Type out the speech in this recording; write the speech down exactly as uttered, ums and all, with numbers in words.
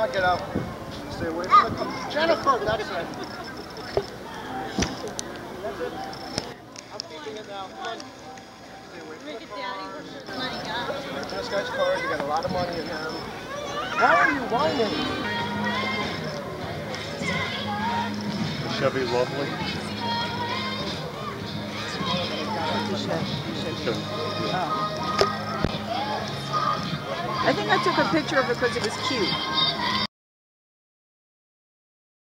on, get out. Stay away from the car. Jennifer, that's it. That's it. I'm keeping it now. Come on. Stay away from the car. This guy's car, you got a lot of money in him. Why are you whining? Chevy Lovely. Chevy. Oh. I think I took a picture of it because it was cute.